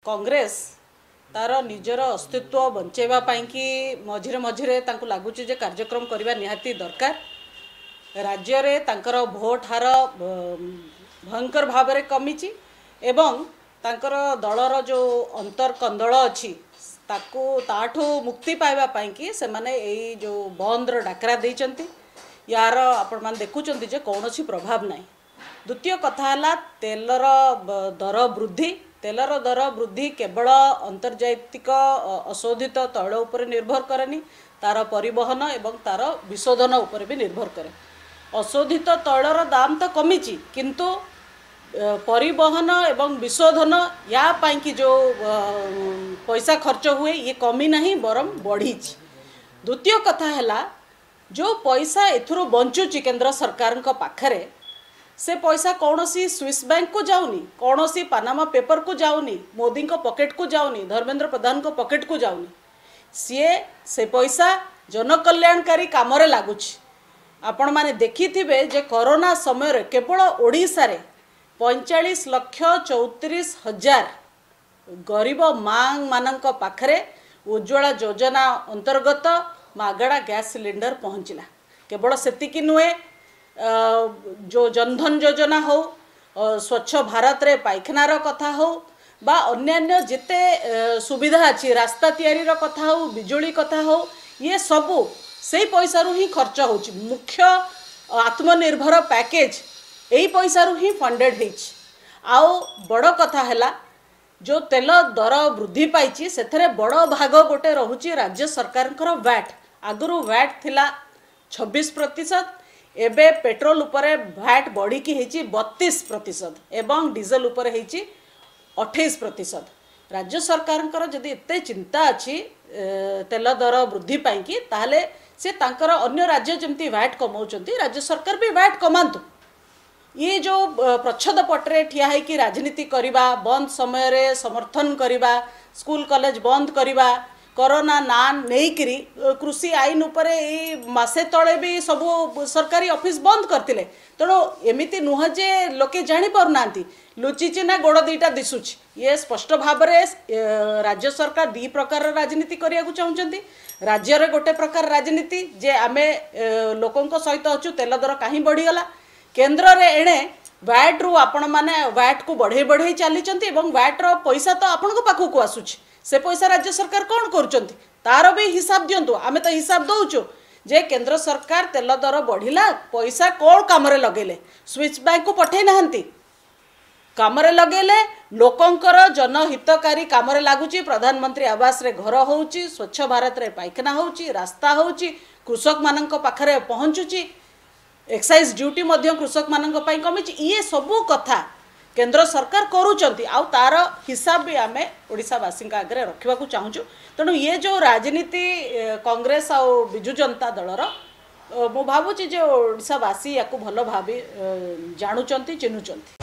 कांग्रेस तार निजर अस्तित्व बंचेवा कि मझिरे मझिरे लगुच कार्यक्रम करने निहाती दरकार। राज्य रे तांकर भोट हार भयंकर भाव में कमी एवं तांकर दलर जो अंतर कंदल अच्छी ताठू मुक्ति पाइबा कि से माने यही जो बंद्र डाकरा देइचंती यार आपण मान देखुचंती जे कौनसी प्रभाव नहीं। द्वितीय कथा है तेलर दर वृद्धि। तेलर दर वृद्धि केवल अंतर्जातिक अशोधित तैल उपर निर्भर करेनी, तार परिवहन एवं तार विशोधन उपर भी निर्भर करे। अशोधित तैलर दाम तो कमी किंतु परिवहन एवं विशोधन या पाई कि जो पैसा खर्च हुए ये कमी नहीं बरम बढ़ी। द्वितीय कथा है जो पैसा एथुरो बंचुची केंद्र सरकार पाखरे से पैसा कौन सी स्विस बैंक को जाऊनी, कौन सी पानामा पेपर को जाऊनी, मोदी को पॉकेट को जाऊनी, धर्मेंद्र प्रधान को पॉकेट को जाऊनी। से पैसा जनकल्याणकारी काम रे लागुच। आपण माने देखिथिबे जे कोरोना समय रे केवल ओडिसा रे 45,34,000 गरीब मां मानक पाखरे उज्ज्वला योजना अंतर्गत मागड़ा गैस सिलेंडर पहुँचला। केवल सेतिकी नुहे जो जनधन योजना हो, स्वच्छ भारत रे पाइखानार कथा हो बा अन्यान्य जिते सुविधा अच्छी रास्ता तैयारी कथा हो, बिजुली कथा हो, ये सबू से पैसा ही खर्च हो। मुख्य आत्मनिर्भर पैकेज यही पैसा ही फंडेड हो। बड़ कथा है जो तेल दर वृद्धि पाई से बड़ भाग गोटे रोचे राज्य सरकार वैट। आगुरी वैट थिला 26%, एबे पेट्रोल उपरे वैट बढ़ी की 32% एवं डीजल उपरे 28%। राज्य सरकार जदि एते चिंता अच्छी तेल दर वृद्धि पाई कि ताहले से तांकर अन्य राज्य जमती वैट कमाउछंती, राज्य सरकार भी वैट कमांतु। ये जो प्रच्छद पटरे ठिया है कि राजनीति करवा, बंद समय रे समर्थन करवा, स्कूल कॉलेज बंद करवा, कोरोना ना नहीं कृषि आईन उपरे मासे तले भी सबू सरकारी ऑफिस बंद करते। तेणु एमती नुह जे लोके जानी पारना लुचिची ना गोड़ दीटा दिशुच। ये स्पष्ट भाव में राज्य सरकार दी प्रकार राजनीति करने को चाहते। राज्य रे गोटे प्रकार राजनीति जे आमे लोकों सहित अच्छु तेल दर कहीं बढ़ीगला। केन्द्र रे एणे वैट रु आपण माने वैट को बढ़े बढ़े चली वैट रो पैसा तो आपण पाखक आसूची। से पैसा राज्य सरकार कौन करुँच तार भी हिसाब दिंतु। आमे तो हिसाब दौचु जे केंद्र सरकार तेल दर बढ़िला पैसा कौन काम लगेले, स्विच बैंक को पठे नहांती, काम लगेले लोकंकर जनहितकारी काम लगुच। प्रधानमंत्री आवास रे घर होउची, स्वच्छ भारत रे पाइखाना होउची, रास्ता होउची, कृषक मानक पाखरे पहुँचुची, एक्साइज ड्यूटी मध्य कृषक मानक पई कमिची। ये सबू कथा केंद्र सरकार करुचंती आउ तार हिसाब भी आमे ओडिशावासी आगे रखा चाहूँ। तेणु ये जो राजनीति कांग्रेस और बिजु जनता दलर मु भावुची जे ओडिशावासी या भल भाव जानुचंती चिन्हुचंती।